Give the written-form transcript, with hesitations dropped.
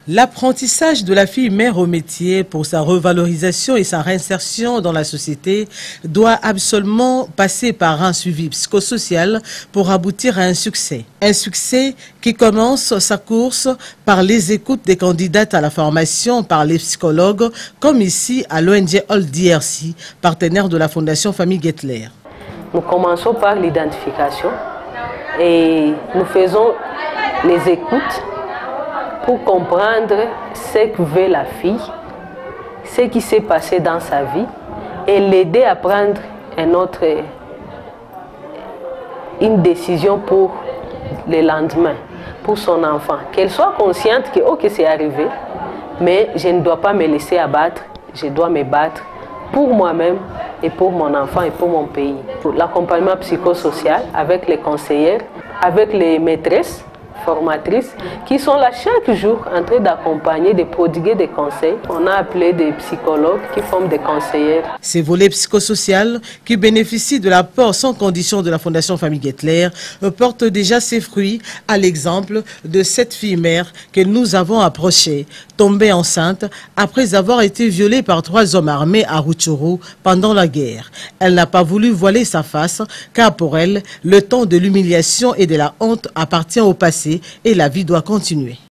L'apprentissage de la fille mère au métier pour sa revalorisation et sa réinsertion dans la société doit absolument passer par un suivi psychosocial pour aboutir à un succès. Un succès qui commence sa course par les écoutes des candidates à la formation par les psychologues, comme ici à l'ONG Old DRC, partenaire de la Fondation Famille Guettler. Nous commençons par l'identification et nous faisons les écoutes pour comprendre ce que veut la fille, ce qui s'est passé dans sa vie et l'aider à prendre une décision pour le lendemain, pour son enfant. Qu'elle soit consciente que ok, c'est arrivé, mais je ne dois pas me laisser abattre, je dois me battre pour moi-même et pour mon enfant et pour mon pays. Pour l'accompagnement psychosocial avec les conseillères, avec les maîtresses, formatrices qui sont là chaque jour en train d'accompagner, de prodiguer des conseils. On a appelé des psychologues qui forment des conseillères. Ces volets psychosociaux qui bénéficient de l'apport sans condition de la Fondation Famille Guettler portent déjà ses fruits, à l'exemple de cette fille-mère que nous avons approchée, tombée enceinte après avoir été violée par 3 hommes armés à Rutshuru pendant la guerre. Elle n'a pas voulu voiler sa face car pour elle, le temps de l'humiliation et de la honte appartient au passé et la vie doit continuer.